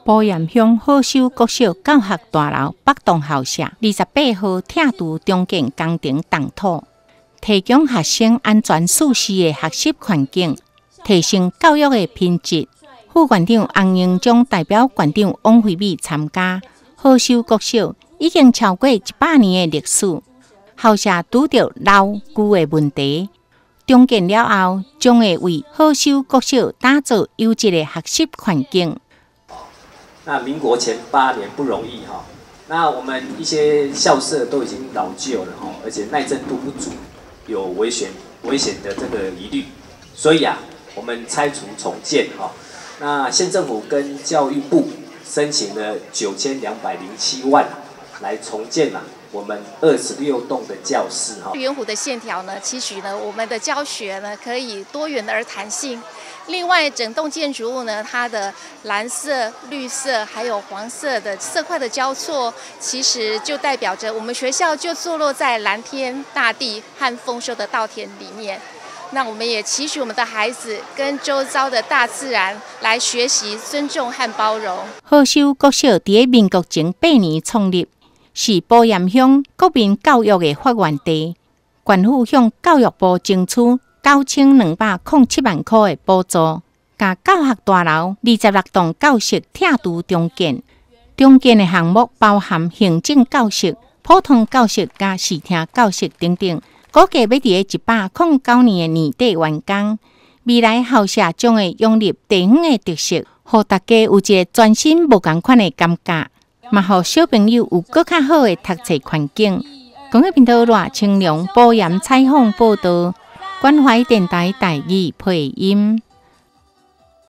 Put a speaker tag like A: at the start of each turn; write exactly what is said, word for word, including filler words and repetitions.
A: 埔盐乡好修国小教学大楼北栋校舍二十八号铁柱重建工程动土，提供学生安全舒适的学习环境，提升教育的品质。副馆长洪英忠代表馆长王惠美参加。好修国小已经超过一百年的历史，校舍拄着老旧的问题，重建了后，将会为好修国小打造优质的学习环境。
B: 那民国前八年不容易哈，那我们一些校舍都已经老旧了哈，而且耐震度不足，有危险危险的这个疑虑，所以啊，我们拆除重建哈。那县政府跟教育部申请了九千两百零七万来重建啊我们二十六栋的教室哈。
C: 圆弧的线条呢，期许呢我们的教学呢可以多元而弹性。另外，整栋建筑物呢，它的蓝色、绿色还有黄色的色块的交错，其实就代表着我们学校就坐落在蓝天、大地和丰收的稻田里面。那我们也期许我们的孩子跟周遭的大自然来学习尊重和包容。
A: 好修国小在民国前八年创立，是埔盐乡国民教育的发源地。县府向教育部争取九千两百零七万块的补助，甲教学大楼二十六栋教室铁柱重建。重建的项目包含行政教室、普通教室加视听教室等等。估计要伫一百零九年的年底完工。未来校舍将会融入地方的特色，让大家有一个全新无同款的感觉，嘛互小朋友有更较好的读册环境。公益频道赖清良埔盐采访报道，关怀电台台语配音。